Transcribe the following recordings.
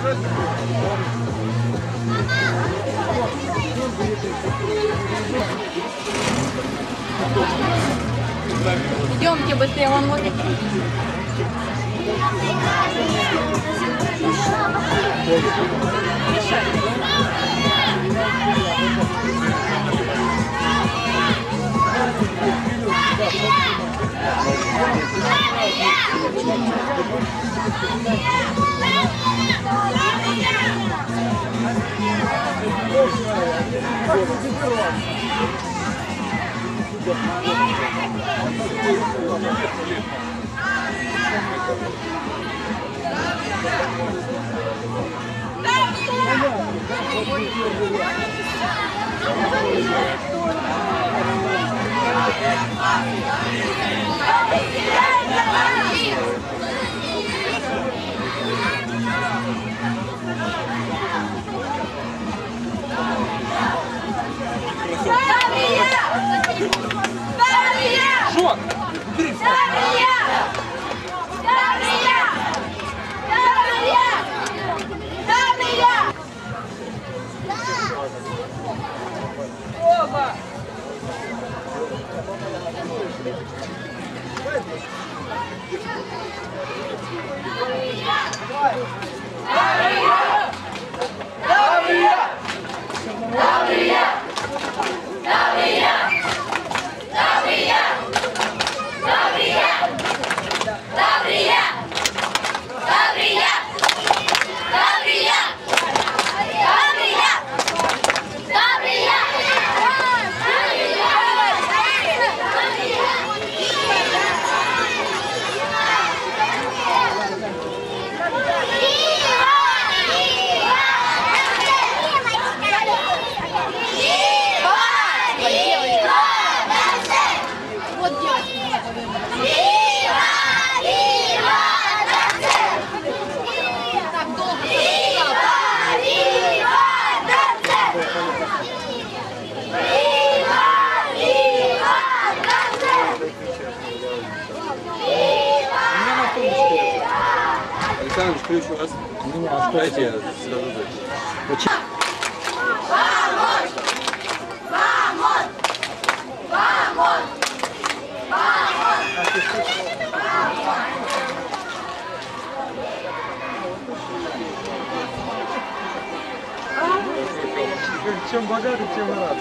Идемте быстрее, он вот. Александр, ключ у вас? Дайте я сразу дальше. Чем богатый, тем рад.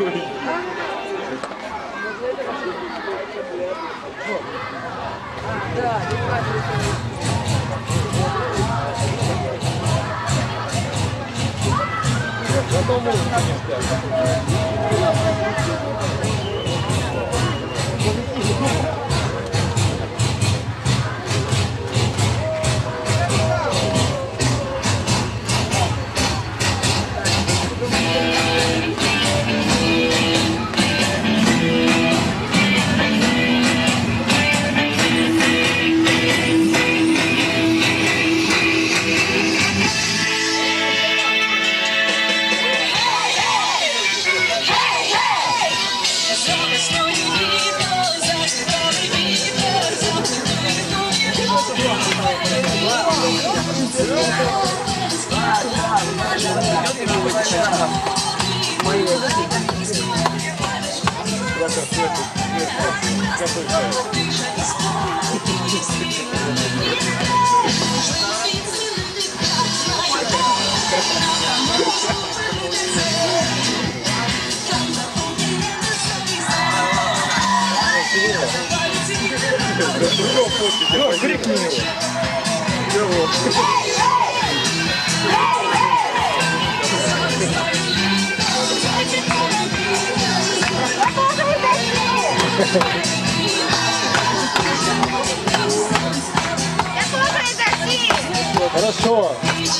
Да, Зато музыка не спят. Крикни его. Хорошо.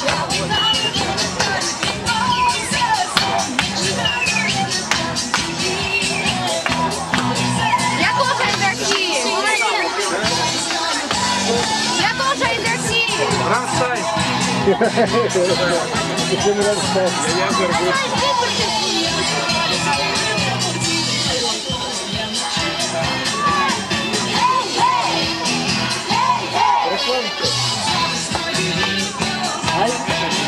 Я тоже из России. Я тоже из России. Рамстай. Я Ай!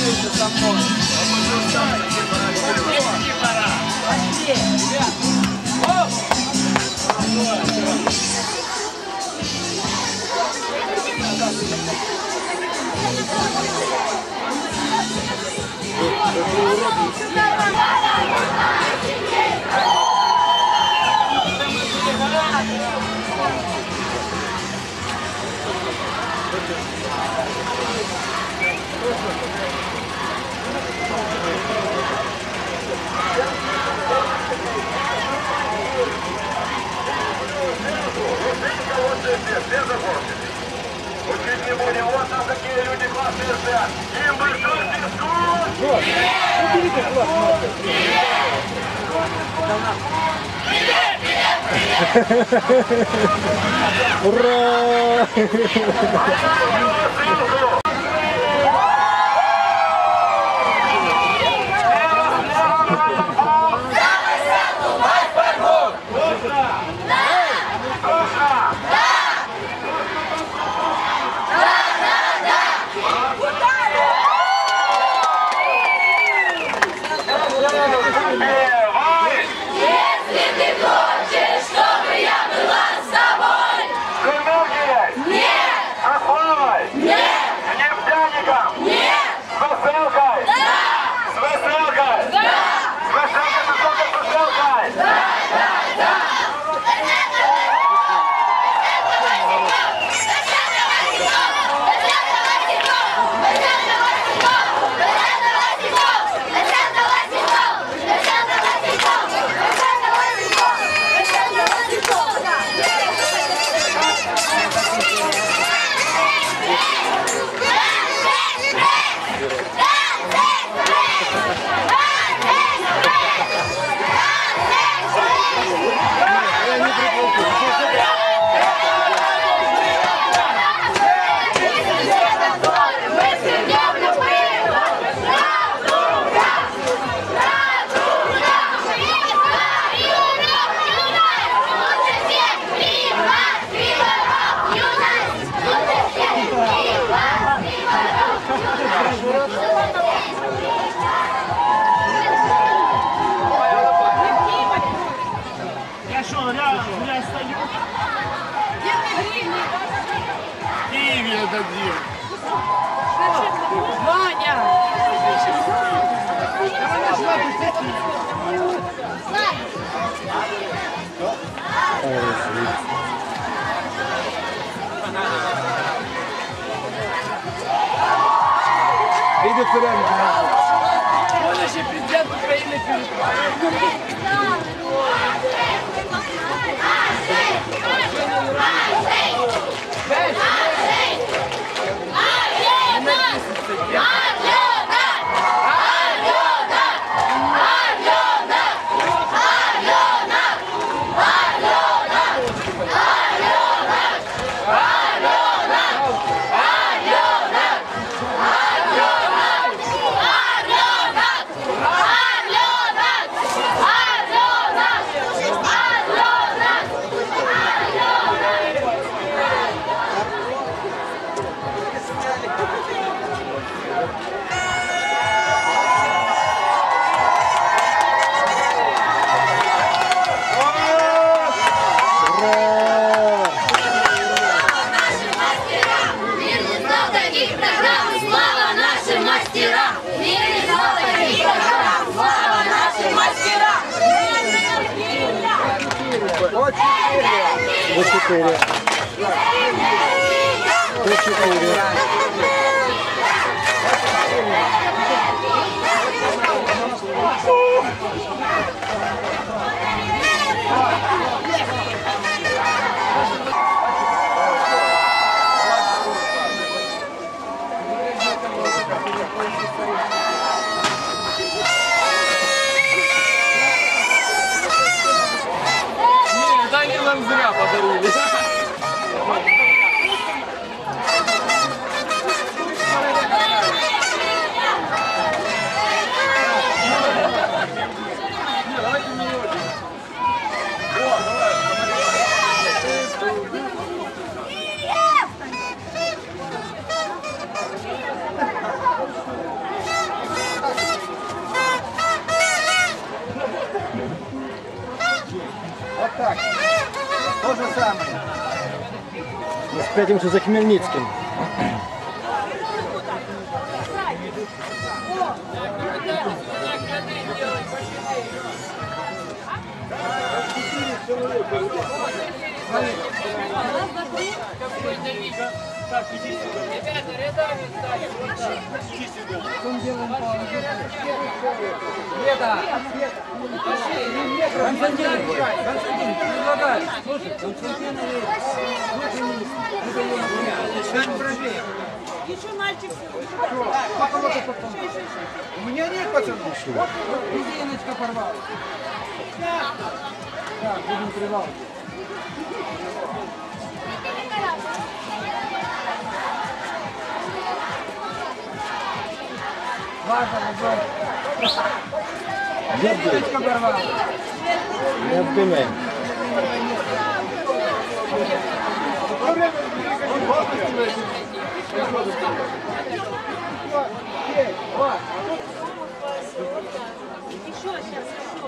Учить не будем, вот там какие люди классные стоят. Им большой физкульт! Ура! Я что, я стою? Киеве дадим. Ваня! Видит прямо. Будущий президент Украины Филипп. Вот 4. Вот 4. Нет, они нам зря подарили. То же самое. Мы спрятаемся за Хмельницким. Так, иди сюда. Ребята, рядами встали. Иди сюда. Света! Константин, предлагаю. Слушай, Константин чуть правее. Еще мальчик. У меня нет пацанов. Вот резиночка порвалась. Так, будем привал. Резиночка порвалась. Не обдумай. Еще сейчас.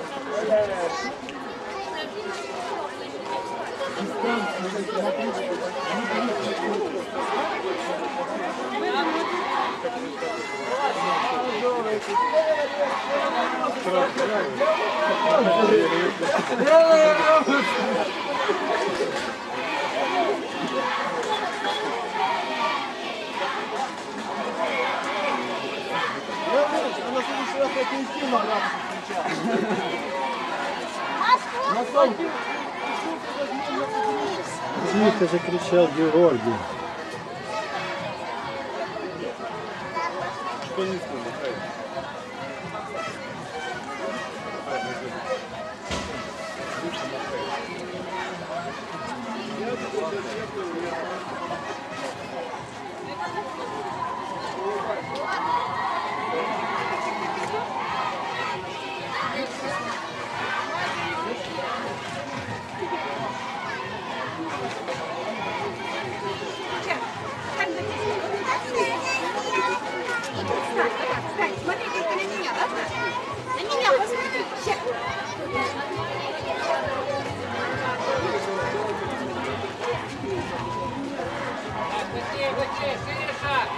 Тихо, закричал Георгий. Что не смотрит? Смотри, только на меня, ладно? На меня посмотри. Сейчас. Быстрее, быстрее, шире шаг.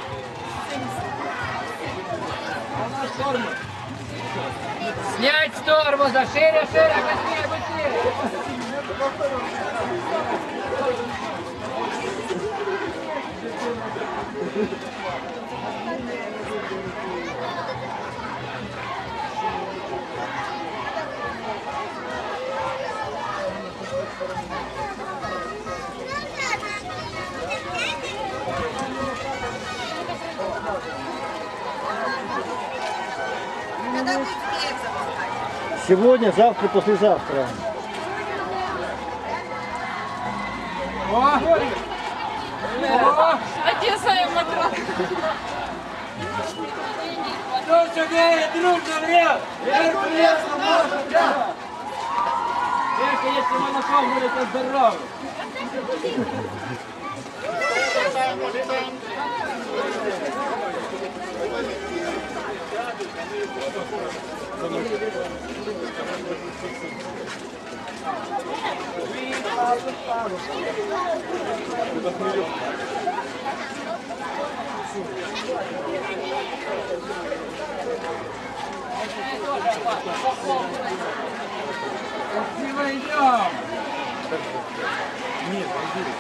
Снять с тормоза, шире, шире, быстрее, быстрее. Когда будет вверх запускать? Сегодня, завтра, послезавтра. Одесса и матрас. Дружно, дружно, вряд! Вверх, вверх, можно, да! Вверх, если монохом будете здоровы! Красиво идем! Нет,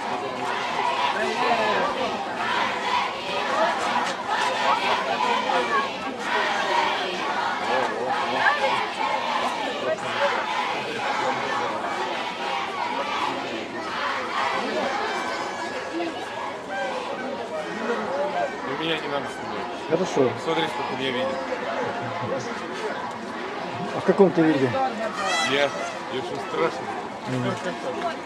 у меня не надо снимать. Хорошо. Смотри, сколько меня видит. А в каком ты виде? Я очень страшный.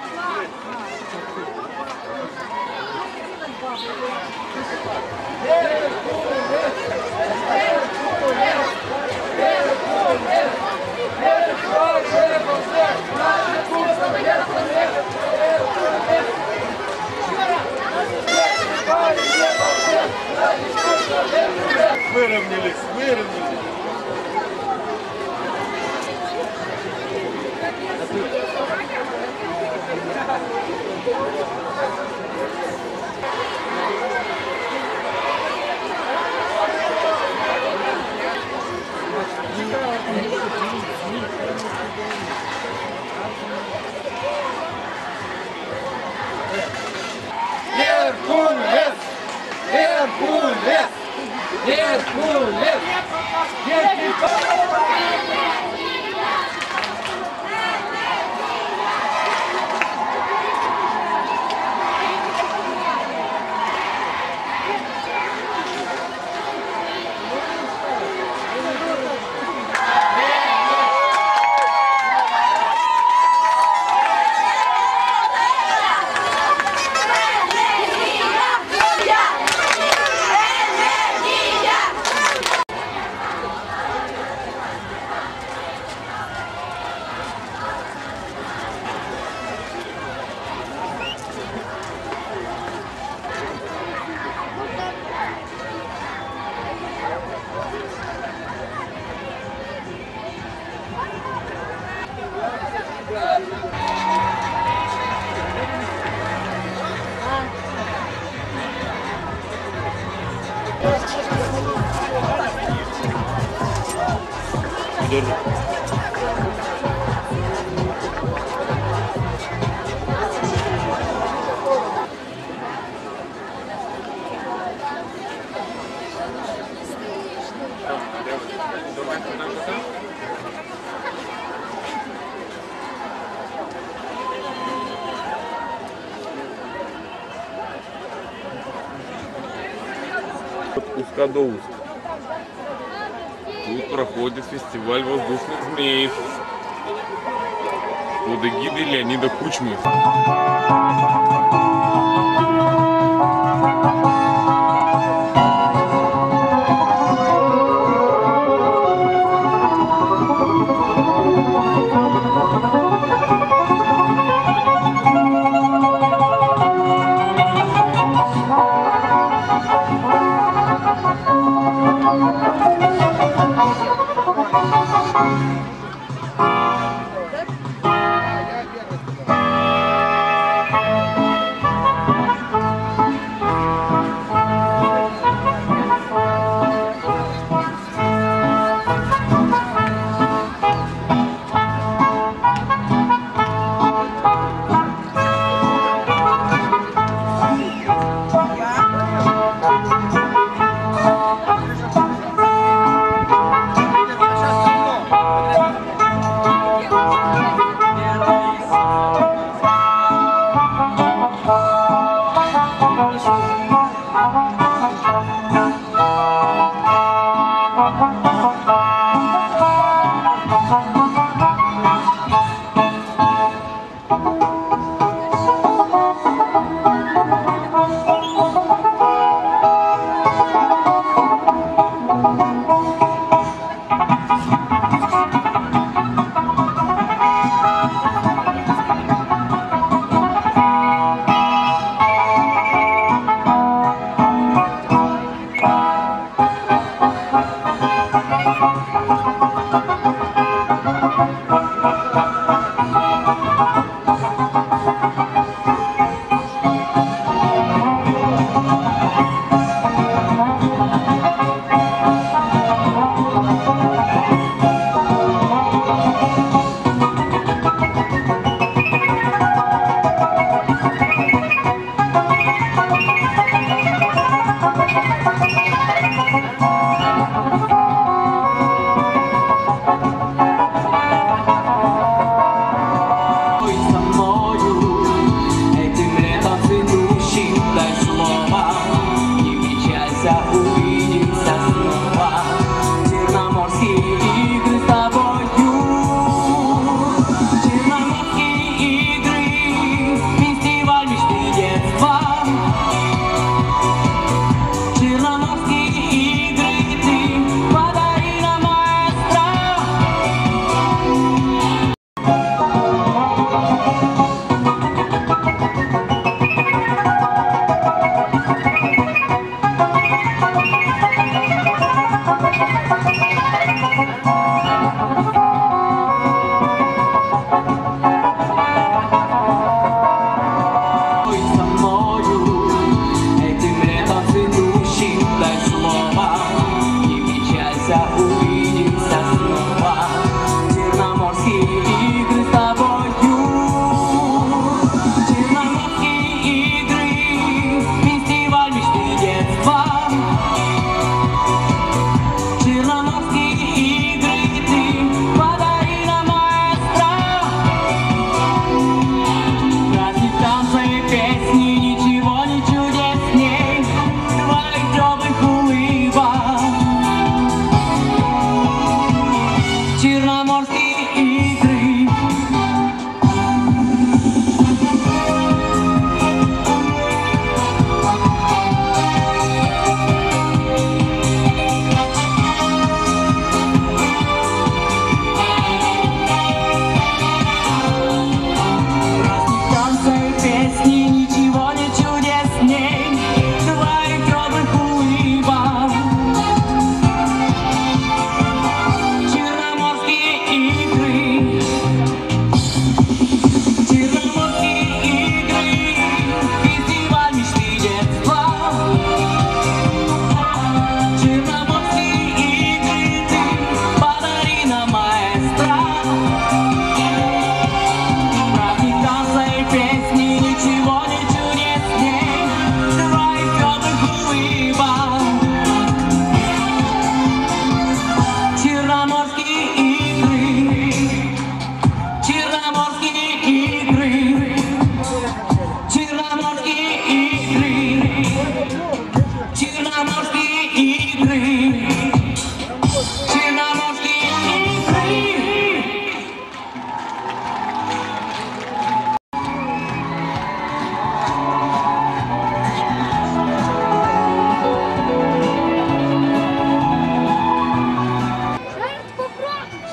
Выровнялись, выровнялись. Геркулес! Геркулес! Геркулес! Узкодоуст. Тут проходит фестиваль воздушных змеев под эгидой Леонида Кучмы.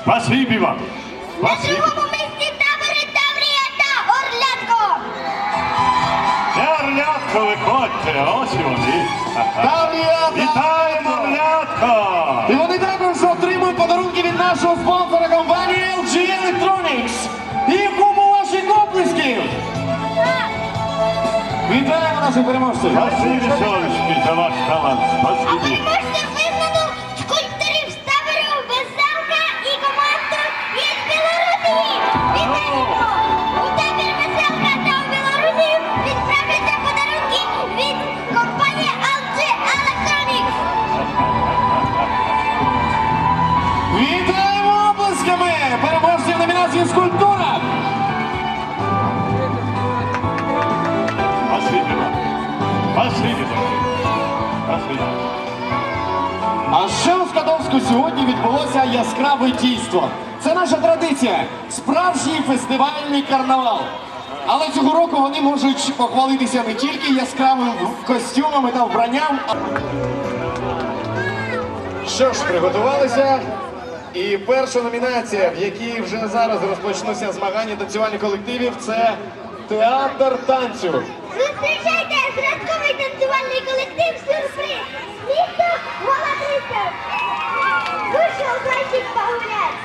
Спасибі вам. На Спасибі. другому місці табори Таврія та Орлятко. Орлятко, виходьте, ось і вони. Таврія! Вітаємо, Орлятко! І вони також отримують подарунки від нашого спонсора компанії LG Electronics. І кому ваші оплесків! Вітаємо наших переможців! Спасибі, сонечки, за ваш талант. А Спасибі. переможця визнано скульпторів з табору Веселка і команду із Білорусі. Вітаємо! У табір Веселка та у Білорусі відправляться подарунки від компанії LG Electronics. Вітаємо оплесками! Переможців номінації «Скульптура». Спасибі вам. Спасибі вам. Спасибі. А ще у Скадовську сьогодні відбулося яскраве дійство. Це наша традиція – справжній фестивальний карнавал. Але цього року вони можуть похвалитися не тільки яскравими костюмами та вбранням. Що ж, приготувалися. І перша номінація, в якій вже зараз розпочнуться змагання танцювальних колективів, це театр танцю. Зустрічайте зразковий танцювальний колектив «Сюрприз». Місто Володимир. Вийшов зайчик погулять.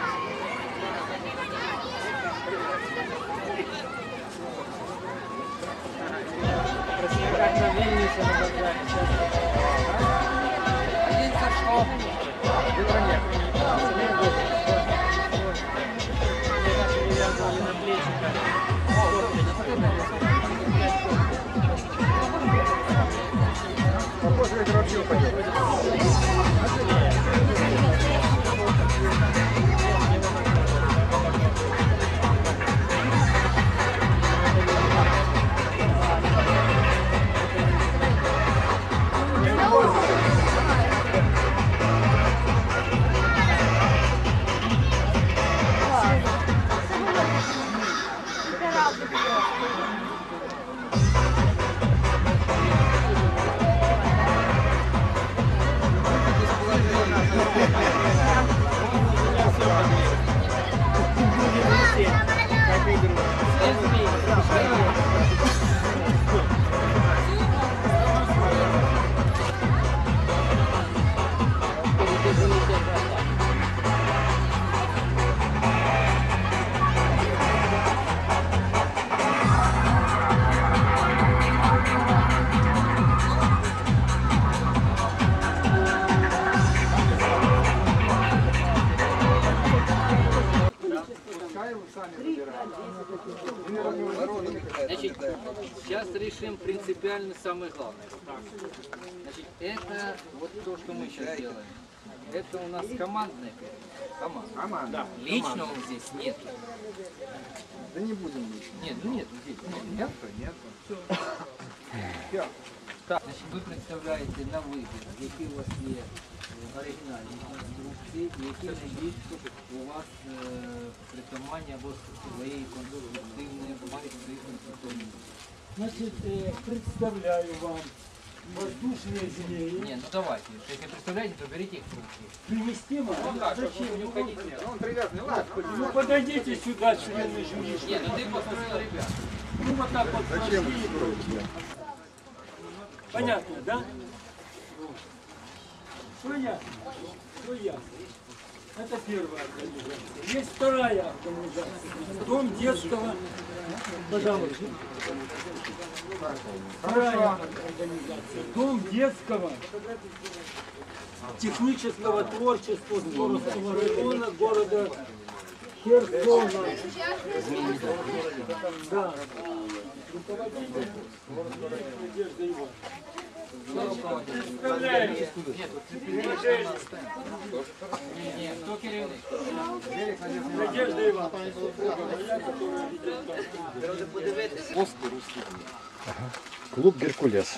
Значит, сейчас решим принципиально самое главное. Значит, это вот то, что мы сейчас делаем. Это у нас командная команда. Личного здесь нет. Да не будем лично. Нет, ну нет, здесь нет. Нет. Так, значить, ви представляєте на вибір, які у вас є оригінальні конструкції, і які найбільш у вас притаманні або своєї конструктивної конструктивної. Значит, представляю вам воздушные змеи. Не, ну давайте, если представляете, то берите их в руки. Принести вам? Зачем? Не уходите. Он привязанный, ладно. Ну подойдите сюда, члены жюри. Нет, ну ты построил ребят. Ну вот так вот прошли и прочее. Понятно, да? Понятно. Все ясно. Это первая организация. Есть вторая организация. Дом детского. Пожалуйста. Вторая организация. Дом детского технического творчества Скоровского района города Херсона. Да. Руководитель Надежда Ивановна. Представляем. Нет, кто керівник? Надежда Ивановна. Я, которая ведет там. Клуб «Геркулес».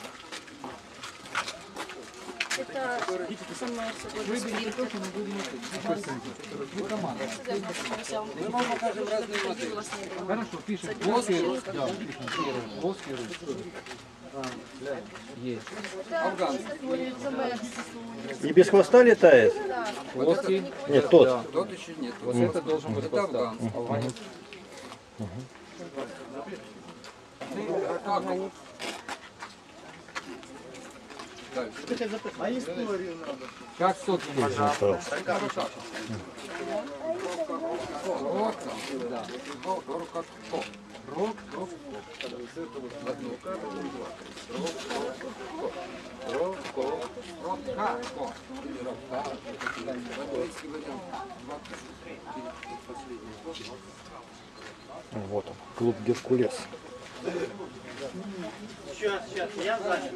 Вы команда. Мы вам покажем разные модели. Хорошо, пишем. Плоский русский. Да, пишем. Плоский русский. Есть. Афганский. И без хвоста летает? Плоский. Нет, тот. Да. Тот еще нет. Вот это должен быть афганский. А историю надо. Как сот есть? Вот он, клуб Геркулес. Сейчас, я занят.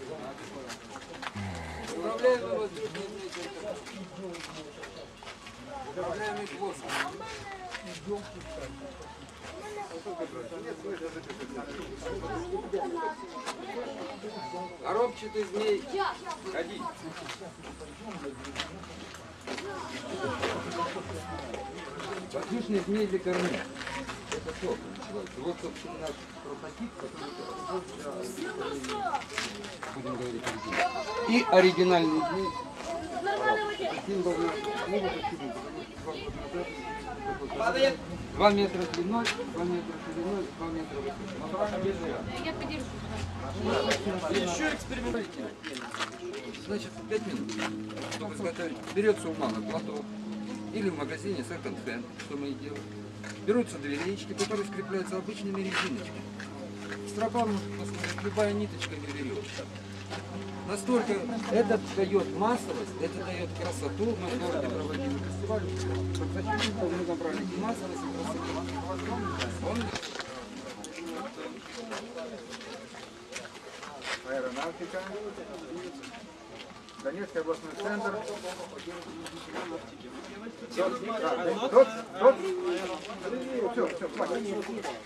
Управляемый воздушный змей. Управляемый плоский. Коробчатый змей. Ходи. Воздушный змей для кормы. Это что? Вот, собственно, наш прототип, который будем говорить оригинальный. И оригинальный змей. Символ 2 метра длиной, 2 метра шириной, 2 метра высотой. Я подержу. Еще эксперимент. Значит, 5 минут, чтобы изготовить. Берется у мамы платок или в магазине секонд-хенд, что мы и делаем. Берутся две речки, которые скрепляются обычными резиночками. Стропа может посмотреть, любая ниточка или веревочка. Настолько это дает массовость, это дает красоту. Мы в городе проводили фестиваль. Мы набрали и массовость, и красоту. Аэронавтика. Донецкий областной центр. Все, хватит.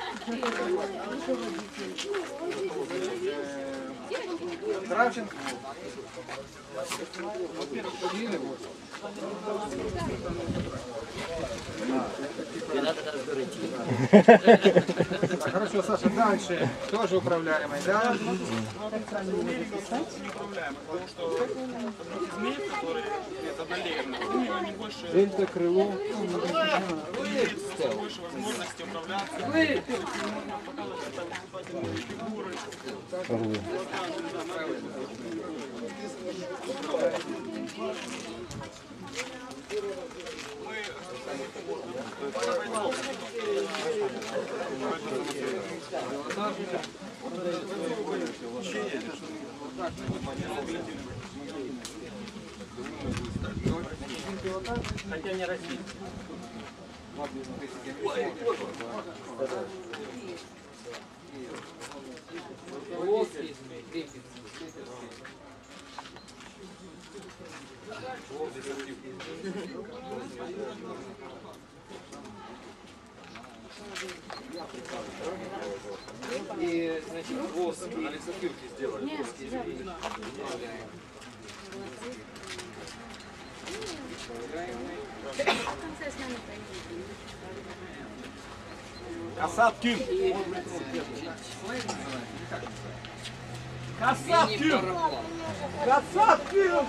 Кравченко. Так, хорошо, Саша, дальше. Тоже управляемый, да? Дельта, крыло. Больше возможности управляться. Хотя не российский. Плоский крепится. И, значит, плоский. Алексопилки сделали. Касаткин! Касаткин! Касаткин!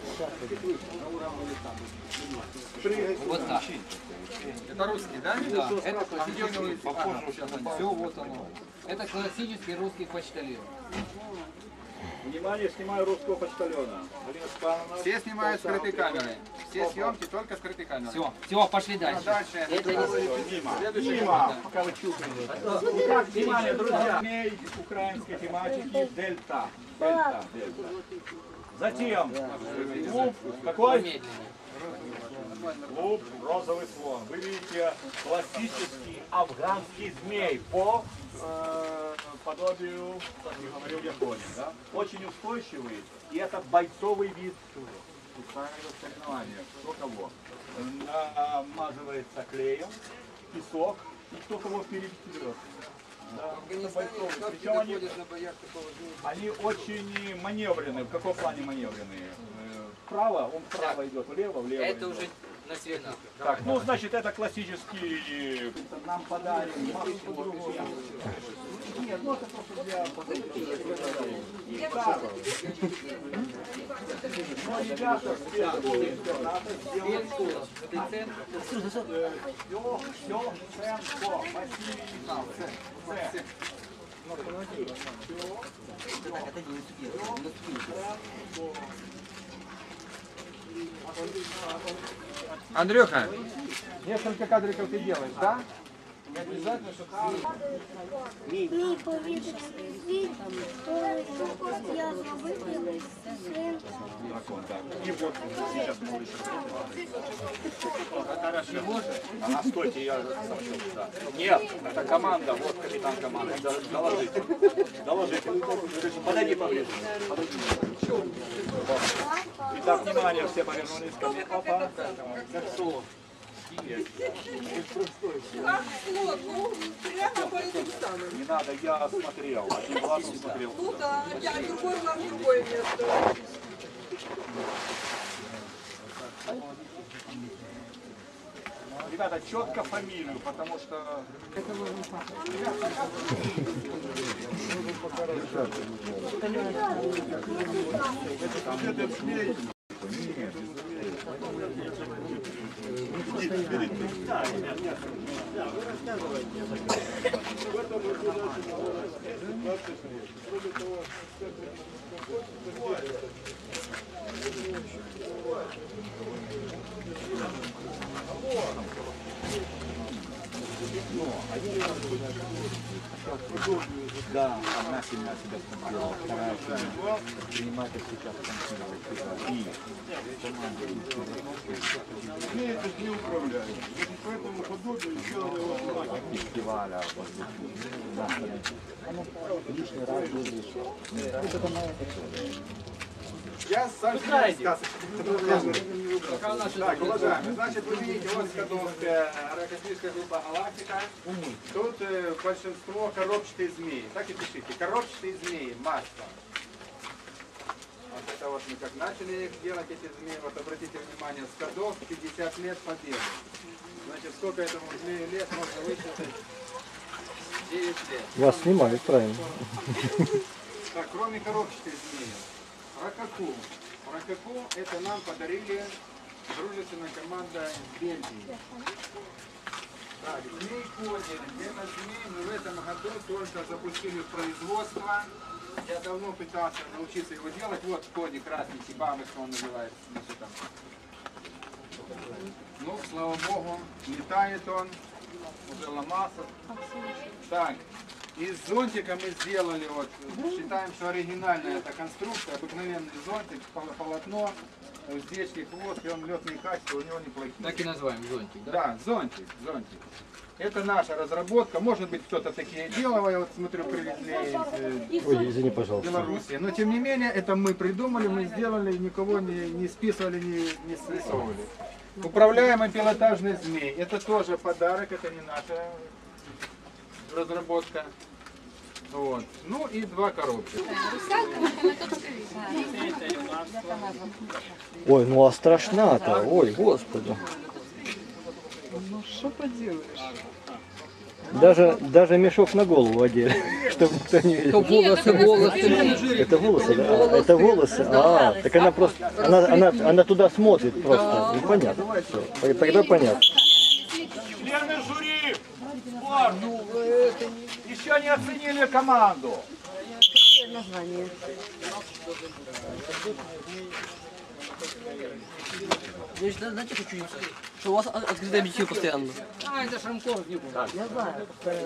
Вот так. Это русский, да? Да, это классический, все, вот оно. Это классический русский почтальон. Внимание, снимаю русского почтальона. Все снимают скрытой камерой. Все съемки только скрытой камерой. Все, пошли дальше. Дальше. Мимо. Пока вы чухаете. Итак, внимание, друзья. Змей украинской тематики Дельта. Дельта. Затем клуб какой? Клуб «Розовый слон». Вы видите классический афганский змей по подобию, как я говорил, Японии. Да? Очень устойчивый, и это бойцовый вид специального соревнования. Кто кого? Намазывается клеем, песок, и кто кого вперед. Да, причем они очень маневренные. В каком плане маневренные? Вправо, он вправо идет, влево, влево. Это идет. уже на свинах. Так, ну, значит, это классический... Нам подарим массу. Нет, ну это просто для... И так. Ну, ребята, надо сделать все, ценко, массивно, це. Андрюха, несколько кадриков ты делаешь, да? Не обязательно, чтобы... Мій повітряний звір, то я зробив син. И вот сейчас малыш. Ага, стойте, я сообщил. Да. Нет, это команда, вот капитан команды. Доложите. Доложите. Подойди поближе. Итак, внимание, все повернулись ко мне. Опа. Хорошо. Прямо по этим станам. Не надо, я смотрел. Один глаз смотрел. Ну да, я другой глаз в другое место. Ребята, четко фамилию, потому что... Да, одна семья себя смотрела, вторая семья принимает их сейчас и Это не управляют. Поэтому подобное сделали его фестиваля лишний раз Я сам Так, уважаемые, значит, вы видите, вот Скадовская ракетическая группа «Галактика». Тут большинство коробчатые змеи. Так и пишите. Коробчатые змеи, масса. Вот это вот мы как начали их делать, эти змеи. Вот обратите внимание, Скадов 50 лет победы. Значит, сколько этому змею лет можно высчитать? 9 лет. Вас снимают, правильно. Так, кроме коробчатой змеи. Ракаку. Ракаку это нам подарили дружественная команда из Бельгии. Так, змей Козель. Это змей мы в этом году только запустили в производство. Я давно пытался научиться его делать. Вот кони красненький, бабочка он называется. Значит, там. Ну, слава богу, летает он. Уже ломался. Так. Из зонтика мы сделали, вот, считаем, что оригинальная эта конструкция, обыкновенный зонтик, полотно, уздечки, хвост, и он летные качества, у него неплохие. Так и называем зонтик, да? Да, зонтик, зонтик. Это наша разработка, может быть кто-то такие делал, я вот смотрю, привезли из Ой, извини, пожалуйста. Беларуси. Но тем не менее, это мы придумали, мы сделали, никого не списывали, не срисовывали. Управляемый пилотажный змей, это тоже подарок, это не наша разработка. Вот. Ну и 2 коробки. Ой, ну а страшна-то, ой, господи. Ну что поделаешь? Даже мешок на голову одели, чтобы никто не видел. Это волосы, да? Это волосы? А, так она просто, она туда смотрит просто, ну понятно. Все. Тогда понятно. члены жюри, спорт, еще не оценили команду. Название. Я знаете, хочу что у вас открытый объектив постоянно. А, это Шрамков не было. Я знаю.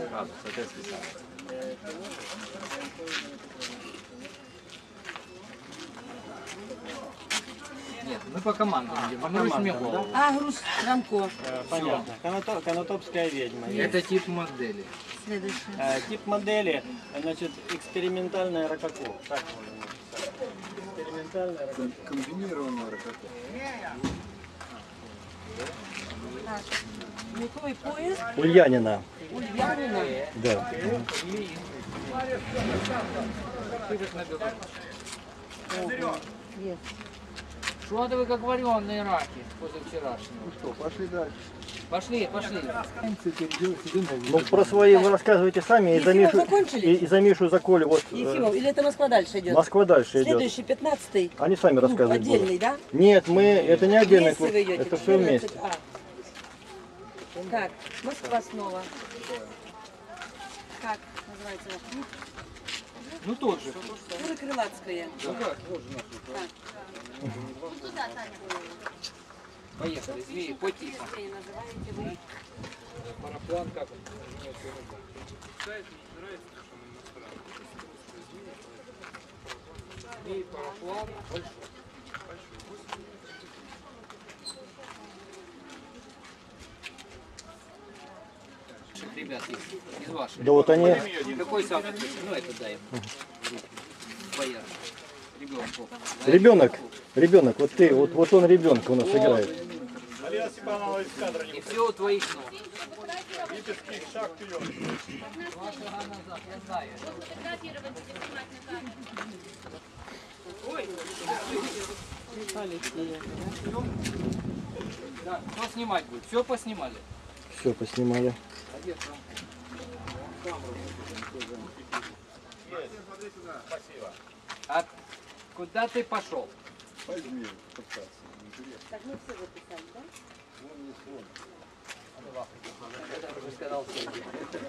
Нет, мы по командам идем. По командам, да? А, груз Шрамков. Понятно. Конотопская ведьма. Это тип модели. Следующий. Тип модели, значит, экспериментальная рококо. Так можно написать. Экспериментальная рококо. Комбинированная ракета. Какой поезд? Ульянина. Ульянина. Да. Есть. Что-то вы как вареные раки позавчерашнего. Ну что, пошли дальше. Пошли, пошли. Ну, про свои вы рассказывайте сами, и за Ефимов Мишу, закончили? и за Мишу, за Колю. Вот, Ефимов, или это Москва дальше идет? Москва дальше идет. Следующий, 15-й. Они сами рассказывают. будут. Отдельный, да? Нет, мы, это не отдельный Вместе клуб, вы идете? это все вместе. 14А. Так, Москва снова. Как называется ваш клуб? Ну тот же. Крылатская. Ну да, вот же наш. Поехали, змеи, потихо. Параплан как он? Змеи, параплан, большой. Ребят, из ваших. Да вот они, Какой самый? Ну это дай ему. Бояр. ребенок, вот ты, вот он ребенка у нас играет. Алина Степанова из кадра не И все у твоих ног. Липецкий, шаг вперед. Два шага назад, я знаю. Ой! Да, кто снимать будет? Все поснимали? Все, поснимали. Спасибо. А куда ты пошел? Так, мы все записали, да? Это уже сказал Сергей.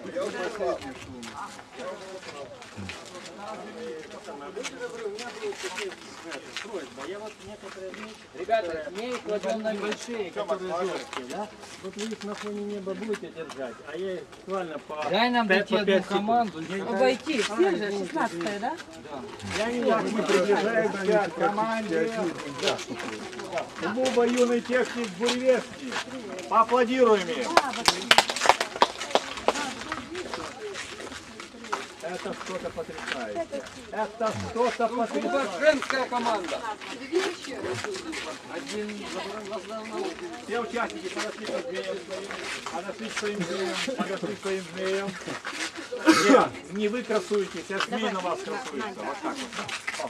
Я вот некоторые вещи, Ребята, змеи кладем на большие. которые жесткие, да? Вот вы их на фоне неба будете держать, а я их буквально по Дай нам дойти одну 5 команду. Обойти, все же, 16-я, да? Я не знаю, мы приближаемся к команде. Клуба юный техник Буревестник. Поаплодируем им. Это что-то потрясающее. Это что-то потрясающее. Женская команда. Все участники подошли к змеям своим, подошли к своим змеям, подошли к своим змеям. Нет, не вы красуетесь, а змеи на вас красуются. Вот так вот.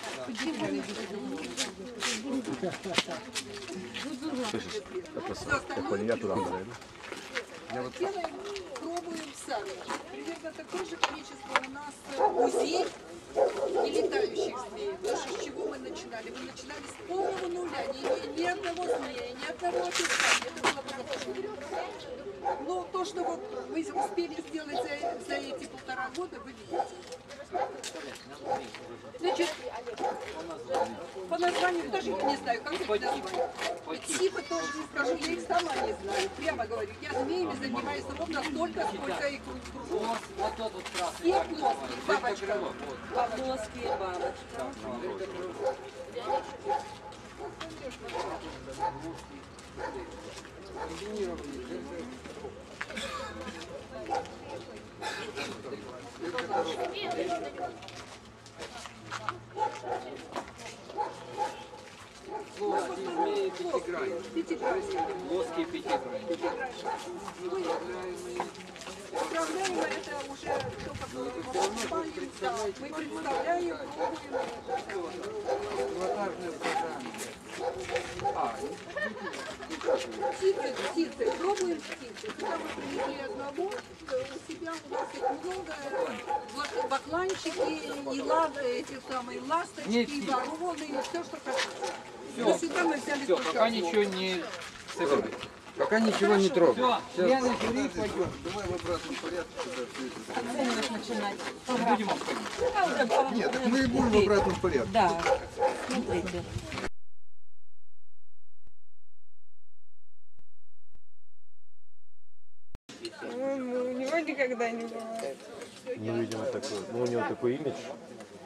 Делаем, пробуем сами. Примерно такое же количество у нас музей и летающих змей. Потому что с чего мы начинали? Мы начинали с полного нуля. Ни одного змея, ни одного описания. Это было позапрошлый год. Но то, что вот мы успели сделать за эти 1,5 года, вы видите. Значит, по названию тоже я не знаю, как это назвать. Типа тоже не скажу, я их сама не знаю. Прямо говорю, я змеями занимаюсь ровно столько, сколько и кружу. Вот тот вот красный. Все плоские, бабочка. Плоские бабочка. Плоские змеи пятигранные. Плоские пятигранные. Управляем это уже только мы представляем, птицы, пробуем птицы. Когда мы привезли одного, у себя у нас их много, бакланчики, и эти самые ласточки, и вороны, и все, что хотите. Сюда мы взяли Все, только пока ничего не собирай. Пока ничего не трогай. Все, Лена, жюри, пойдем. Давай в обратном порядке. Оценивать начинать. Будем обходить. Нет, так мы и будем в обратном порядке. Да, смотрите. У него никогда не бывает. Ну, видимо, такой, ну, у него такой имидж.